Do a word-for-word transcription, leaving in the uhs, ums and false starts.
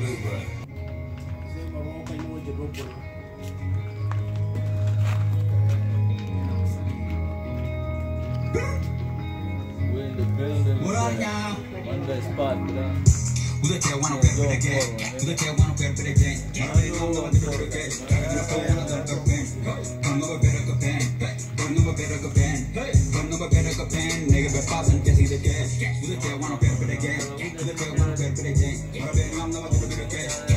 Udah cewek wanna per per gay, udah cewek wanna per per gay. Kamu nggak bisa per gay, kamu nggak bisa per pen, kamu nggak bisa per pen, kamu nggak bisa per pen, kamu nggak bisa per pen. Nigga berpasan jadi deh. Udah cewek wanna per per gay, udah cewek wanna per per gay. Orang bilang nggak bisa per gay.